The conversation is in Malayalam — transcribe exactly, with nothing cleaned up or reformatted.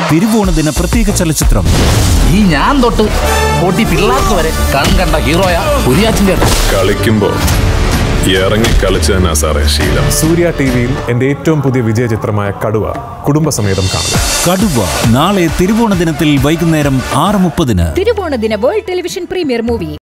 തിരുവോണദിന പ്രത്യേക ചലച്ചിത്രം. ഈ ഞാൻ തൊട്ട് കോട്ടി പിള്ളേർക്ക് വരെ കണ്ട ഹീറോയാ കുര്യാച്ചൻ ചേട്ടൻ. കളിക്കുമ്പോ ഇറങ്ങി കളിച്ചു തന്നെ സാറേ ശീലം. സൂര്യ ടി വിയിൽ എന്റെ ഏറ്റവും പുതിയ വിജയ ചിത്രമായ കടുവ കുടുംബസമേതം കാണുക. കടുവ നാളെ തിരുവോണ ദിനത്തിൽ വൈകുന്നേരം ആറ് മുപ്പതിന്. തിരുവോണ ദിന വേൾഡ് ടെലിവിഷൻ പ്രീമിയർ മൂവി.